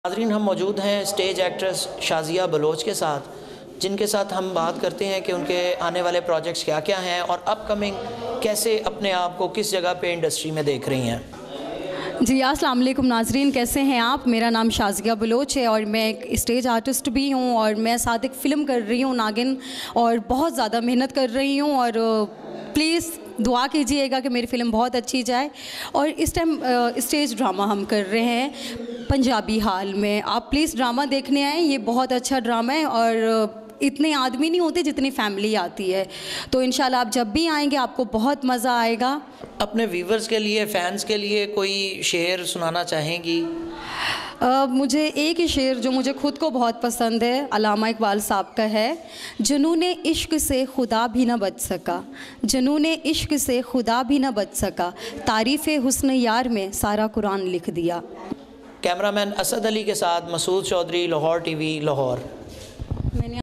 नाज़रीन, हम मौजूद हैं स्टेज एक्ट्रेस शाज़िया बलोच के साथ, जिनके साथ हम बात करते हैं कि उनके आने वाले प्रोजेक्ट्स क्या क्या हैं और अपकमिंग कैसे अपने आप को किस जगह पे इंडस्ट्री में देख रही हैं। जी अस्सलाम वालेकुम नाज़रीन, कैसे हैं आप। मेरा नाम शाज़िया बलोच है और मैं एक स्टेज आर्टिस्ट भी हूँ और मैं साथ एक फ़िल्म कर रही हूँ नागिन, और बहुत ज़्यादा मेहनत कर रही हूँ। और प्लीज़ दुआ कीजिएगा कि मेरी फ़िल्म बहुत अच्छी जाए। और इस टाइम स्टेज ड्रामा हम कर रहे हैं पंजाबी हाल में। आप प्लीज़ ड्रामा देखने आएँ, ये बहुत अच्छा ड्रामा है और इतने आदमी नहीं होते जितनी फैमिली आती है। तो इंशाल्लाह आप जब भी आएंगे आपको बहुत मज़ा आएगा। अपने व्यूवर्स के लिए, फैंस के लिए कोई शेर सुनाना चाहेंगी? मुझे एक ही शेर जो मुझे खुद को बहुत पसंद है, अल्लामा इकबाल साहब का है। जुनूने इश्क से खुदा भी न बच सका, जुनूने इश्क से खुदा भी न बच सका, तारीफ़ हुस्न यार में सारा कुरान लिख दिया। कैमरामैन असद अली के साथ मसूद चौधरी, लाहौर टीवी, लाहौर।